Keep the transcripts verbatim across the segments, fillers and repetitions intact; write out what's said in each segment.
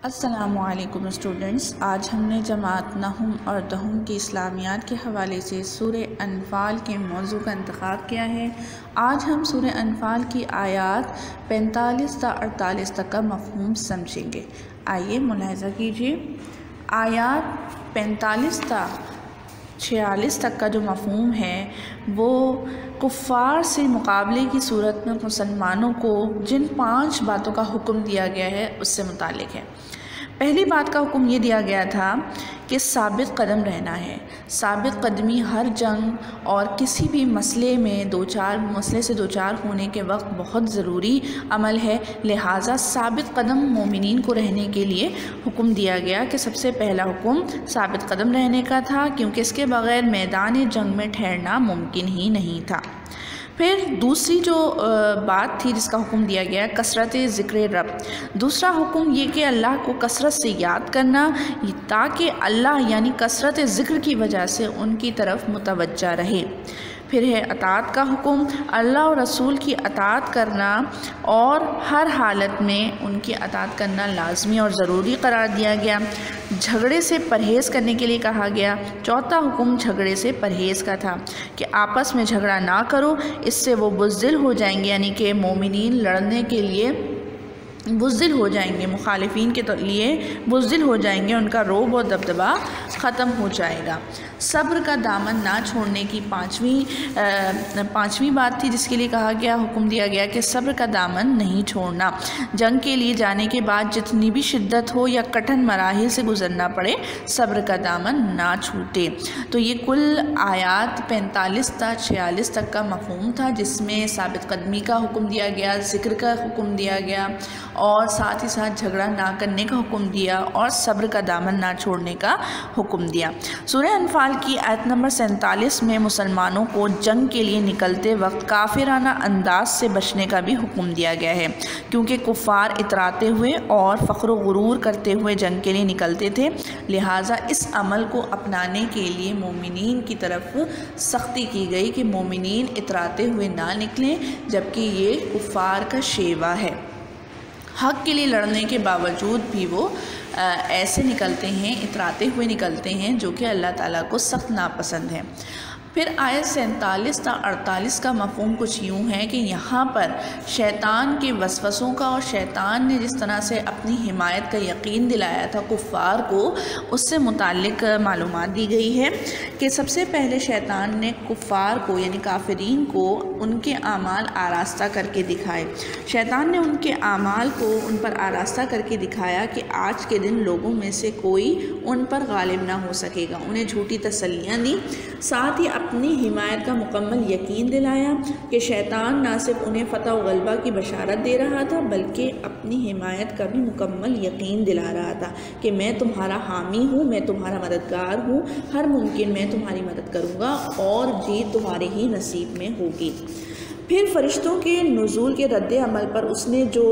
السلام علیکم اسٹوڈنٹس، آج ہم نے جماعت نہم اور دہم کی اسلامیات کے حوالے سے سورہ انفال کے موضوع کا انتخاب کیا ہے۔ آج ہم سورہ انفال کی آیات پینتالیس تا اڑتالیس تک کا مفہوم سمجھیں گے۔ آئیے ملاحظہ کیجیے، آیات پینتالیس تا چھیالیس تک کا جو مفہوم ہے وہ کفار سے مقابلے کی صورت میں مسلمانوں کو جن پانچ باتوں کا حکم دیا گیا ہے اس سے متعلق ہے۔ پہلی بات کا حکم یہ دیا گیا تھا کہ ثابت قدم رہنا ہے۔ ثابت قدمی ہر جنگ اور کسی بھی مسئلے میں دوچار مسئلے سے دوچار ہونے کے وقت بہت ضروری عمل ہے، لہٰذا ثابت قدم مومنین کو رہنے کے لیے حکم دیا گیا کہ سب سے پہلا حکم ثابت قدم رہنے کا تھا، کیونکہ اس کے بغیر میدان جنگ میں ٹھہرنا ممکن ہی نہیں تھا۔ پھر دوسری جو بات تھی جس کا حکم دیا گیا کثرت ذکر رب۔ دوسرا حکم یہ کہ اللہ کو کثرت سے یاد کرنا تاکہ اللہ یعنی کثرت ذکر کی وجہ سے ان کی طرف متوجہ رہے۔ پھر ہے اطاعت کا حکم، اللہ اور رسول کی اطاعت کرنا اور ہر حالت میں ان کی اطاعت کرنا لازمی اور ضروری قرار دیا گیا۔ جھگڑے سے پرہیز کرنے کے لیے کہا گیا۔ چوتھا حکم جھگڑے سے پرہیز کا تھا کہ آپس میں جھگڑا نہ کرو، اس سے وہ بزدل ہو جائیں گے، یعنی کہ مومنین لڑنے کے لیے بزدل ہو جائیں گے، مخالفین کے لیے بزدل ہو جائیں گے، ان کا رعب اور دبدبہ ختم ہو جائے گا۔ صبر کا دامن نہ چھوڑنے کی پانچویں پانچویں بات تھی جس کے لیے کہا گیا حکم دیا گیا کہ صبر کا دامن نہیں چھوڑنا۔ جنگ کے لیے جانے کے بعد جتنی بھی شدت ہو یا کٹھن مراحل سے گزرنا پڑے، صبر کا دامن نہ چھوٹے۔ تو یہ کل آیات پینتالیس تا چھیالیس تک کا مفہوم تھا، جس میں ثابت قدمی کا حکم دیا گیا، ذکر کا حکم دیا گیا اور ساتھ ہی ساتھ جھگڑا نہ کرنے کا حکم دیا اور صبر کا دامن نہ چھوڑنے کا حکم دیا۔ سورہ انفال کی آیت نمبر سینتالیس میں مسلمانوں کو جنگ کے لیے نکلتے وقت کافرانہ انداز سے بچنے کا بھی حکم دیا گیا ہے، کیونکہ کفار اتراتے ہوئے اور فخر و غرور کرتے ہوئے جنگ کے لیے نکلتے تھے، لہٰذا اس عمل کو اپنانے کے لیے مومنین کی طرف سختی کی گئی کہ مومنین اتراتے ہوئے نہ نکلیں، جبکہ یہ کفار کا شیوہ ہے۔ حق کے لیے لڑنے کے باوجود بھی وہ ایسے نکلتے ہیں، اتراتے ہوئے نکلتے ہیں، جو کہ اللہ تعالیٰ کو سخت ناپسند ہے۔ پھر آیت سینتالیس تا اڑتالیس کا مفہوم کچھ یوں ہے کہ یہاں پر شیطان کے وسوسوں کا اور شیطان نے جس طرح سے اپنی حمایت کا یقین دلایا تھا کفار کو، اس سے متعلق معلومات دی گئی ہے کہ سب سے پہلے شیطان نے کفار کو یعنی کافرین کو ان کے اعمال آراستہ کر کے دکھائے۔ شیطان نے ان کے اعمال کو ان پر آراستہ کر کے دکھایا کہ آج کے دن لوگوں میں سے کوئی ان پر غالب نہ ہو سکے گا، انہیں جھوٹی تسلیاں دی، ساتھ ہی اپنی حمایت کا مکمل یقین دلایا کہ شیطان نہ صرف انہیں فتح و غلبہ کی بشارت دے رہا تھا بلکہ اپنی حمایت کا بھی مکمل یقین دلا رہا تھا کہ میں تمہارا حامی ہوں، میں تمہارا مددگار ہوں، ہر ممکن میں تمہاری مدد کروں گا اور جیت تمہارے ہی نصیب میں ہوگی۔ پھر فرشتوں کے نزول کے رد عمل پر اس نے جو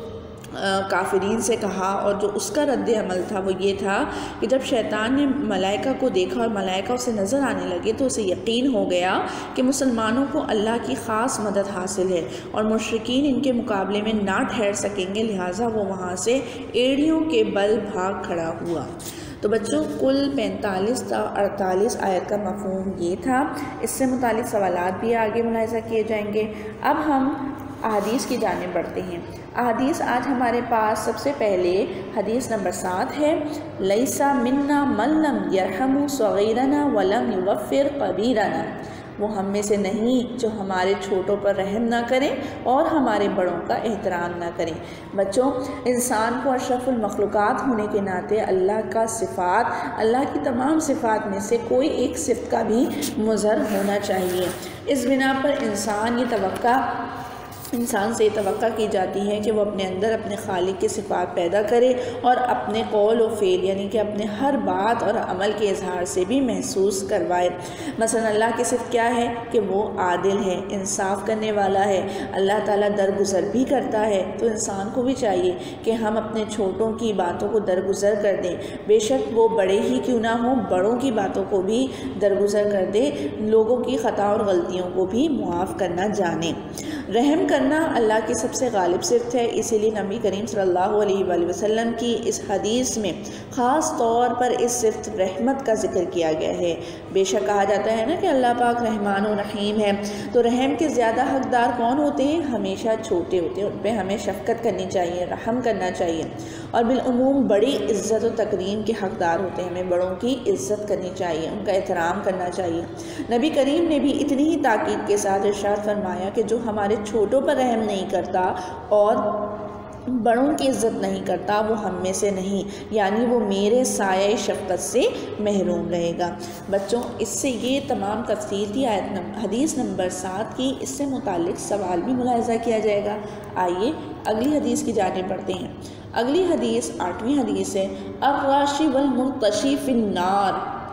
کافرین سے کہا اور جو اس کا رد عمل تھا وہ یہ تھا کہ جب شیطان نے ملائکہ کو دیکھا اور ملائکہ اسے نظر آنے لگے تو اسے یقین ہو گیا کہ مسلمانوں کو اللہ کی خاص مدد حاصل ہے اور مشرکین ان کے مقابلے میں نہ ٹھہر سکیں گے، لہٰذا وہ وہاں سے ایڑیوں کے بل بھاگ کھڑا ہوا۔ تو بچوں کل پینتالیس تا اڑتالیس آیت کا مفہوم یہ تھا۔ اس سے متعلق سوالات بھی آگے ملاحظہ کیے جائیں گے۔ اب ہم احادیث کی جانب بڑھتے ہیں۔ احادیث آج ہمارے پاس سب سے پہلے حدیث نمبر سات ہے، لیسا منا من لم یرحم صغیرنا ولم یوفر کبیرنا۔ وہ ہم میں سے نہیں جو ہمارے چھوٹوں پر رحم نہ کریں اور ہمارے بڑوں کا احترام نہ کریں۔ بچوں انسان کو اشرف المخلوقات ہونے کے ناطے اللہ کا صفات اللہ کی تمام صفات میں سے کوئی ایک صفت کا بھی مظہر ہونا چاہیے۔ اس بنا پر انسان یہ توقع انسان سے یہ توقع کی جاتی ہے کہ وہ اپنے اندر اپنے خالق کی صفات پیدا کرے اور اپنے قول و فعل یعنی کہ اپنے ہر بات اور عمل کے اظہار سے بھی محسوس کروائے۔ مثلا اللہ کی صفت کیا ہے کہ وہ عادل ہے، انصاف کرنے والا ہے، اللہ تعالیٰ درگزر بھی کرتا ہے۔ تو انسان کو بھی چاہیے کہ ہم اپنے چھوٹوں کی باتوں کو درگزر کر دیں، بے شک وہ بڑے ہی کیوں نہ ہوں، بڑوں کی باتوں کو بھی درگزر کر دیں، لوگوں کی خطا اور غلطیوں کو بھی معاف کرنا جانیں۔ رحم کرنا اللہ کی سب سے غالب صفت ہے، اسی لیے نبی کریم صلی اللہ علیہ وآلہ وسلم کی اس حدیث میں خاص طور پر اس صفت رحمت کا ذکر کیا گیا ہے۔ بے شک کہا جاتا ہے نا کہ اللہ پاک رحمان و رحیم ہے، تو رحم کے زیادہ حقدار کون ہوتے ہیں؟ ہمیشہ چھوٹے ہوتے ہیں، ان پہ ہمیں شفقت کرنی چاہیے، رحم کرنا چاہیے، اور بالعموم بڑی عزت و تکریم کے حقدار ہوتے ہیں، ہمیں بڑوں کی عزت کرنی چاہیے، ان کا احترام کرنا چاہیے۔ نبی کریم نے بھی اتنی ہی تاکید کے ساتھ ارشاد فرمایا کہ جو ہمارے چھوٹوں پر رحم نہیں کرتا اور بڑوں کی عزت نہیں کرتا وہ ہم میں سے نہیں، یعنی وہ میرے سایہ شفقت سے محروم رہے گا۔ بچوں، اس سے یہ تمام تفصیل تھی آیت حدیث نمبر سات کی، اس سے متعلق سوال بھی ملاحظہ کیا جائے گا۔ آئیے اگلی حدیث کی جانب بڑھتے ہیں۔ اگلی حدیث آٹھویں حدیث ہے، الراشی والمرتشی فی النار،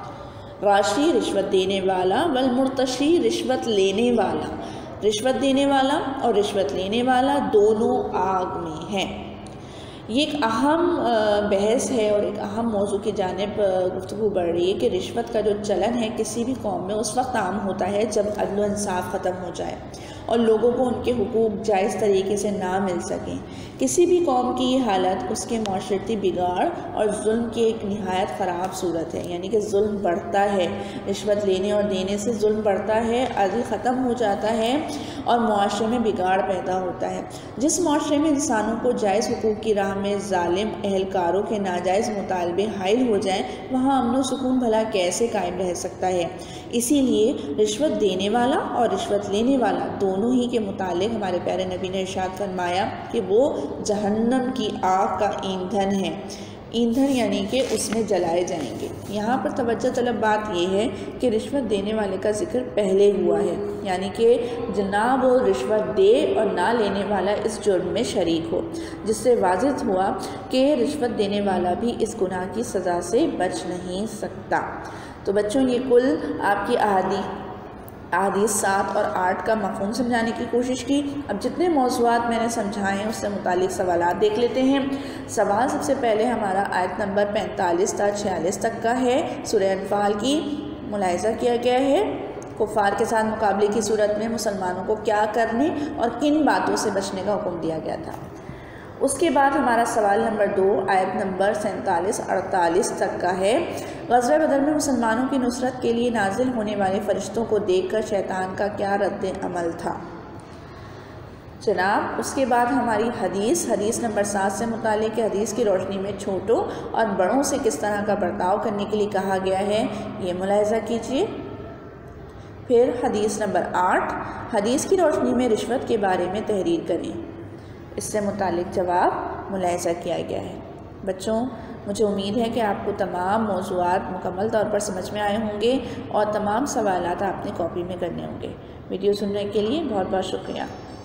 راشی رشوت دینے والا، والمرتشی رشوت لینے والا، رشوت دینے والا اور رشوت لینے والا دونوں آگ میں ہیں۔ یہ ایک اہم بحث ہے اور ایک اہم موضوع کی جانب گفتگو بڑھ رہی ہے کہ رشوت کا جو چلن ہے کسی بھی قوم میں اس وقت عام ہوتا ہے جب عدل و انصاف ختم ہو جائے اور لوگوں کو ان کے حقوق جائز طریقے سے نہ مل سکیں۔ کسی بھی قوم کی یہ حالت اس کے معاشرتی بگاڑ اور ظلم کی ایک نہایت خراب صورت ہے، یعنی کہ ظلم بڑھتا ہے، رشوت لینے اور دینے سے ظلم بڑھتا ہے، عدل ختم ہو جاتا ہے اور معاشرے میں بگاڑ پیدا ہوتا ہے۔ جس معاشرے میں انسانوں کو جائز حقوق کی راہ میں ظالم اہلکاروں کے ناجائز مطالبے حائل ہو جائیں، وہاں امن و سکون بھلا کیسے قائم رہ سکتا ہے؟ اسی لیے رشوت دینے والا اور رشوت لینے والا دونوں ہی کے متعلق ہمارے پیارے نبی نے ارشاد فرمایا کہ وہ جہنم کی آگ کا ایندھن ہے، ایندھن یعنی کہ اس میں جلائے جائیں گے۔ یہاں پر توجہ طلب بات یہ ہے کہ رشوت دینے والے کا ذکر پہلے ہوا ہے، یعنی کہ جناب وہ رشوت دے اور نہ لینے والا اس جرم میں شریک ہو، جس سے واضح ہوا کہ رشوت دینے والا بھی اس گناہ کی سزا سے بچ نہیں سکتا۔ تو بچوں، یہ کل آپ کی احادیث احادیث سات اور آٹھ کا مفہوم سمجھانے کی کوشش کی۔ اب جتنے موضوعات میں نے سمجھائے ہیں اس سے متعلق سوالات دیکھ لیتے ہیں۔ سوال سب سے پہلے ہمارا آیت نمبر پینتالیس تا چھیالیس تک کا ہے، سورہ انفال کی۔ ملاحظہ کیا گیا ہے کفار کے ساتھ مقابلے کی صورت میں مسلمانوں کو کیا کرنے اور کن باتوں سے بچنے کا حکم دیا گیا تھا۔ اس کے بعد ہمارا سوال نمبر دو آیت نمبر سینتالیس اڑتالیس تک کا ہے، غزوہ بدر میں مسلمانوں کی نصرت کے لیے نازل ہونے والے فرشتوں کو دیکھ کر شیطان کا کیا رد عمل تھا؟ جناب اس کے بعد ہماری حدیث حدیث نمبر سات سے متعلق حدیث کی روشنی میں چھوٹوں اور بڑوں سے کس طرح کا برتاؤ کرنے کے لیے کہا گیا ہے، یہ ملاحظہ کیجیے۔ پھر حدیث نمبر آٹھ، حدیث کی روشنی میں رشوت کے بارے میں تحریر کریں، اس سے متعلق جواب ملاحظہ کیا گیا ہے۔ بچوں، مجھے امید ہے کہ آپ کو تمام موضوعات مکمل طور پر سمجھ میں آئے ہوں گے اور تمام سوالات آپ نے کاپی میں کرنے ہوں گے۔ ویڈیو سننے کے لیے بہت بہت شکریہ۔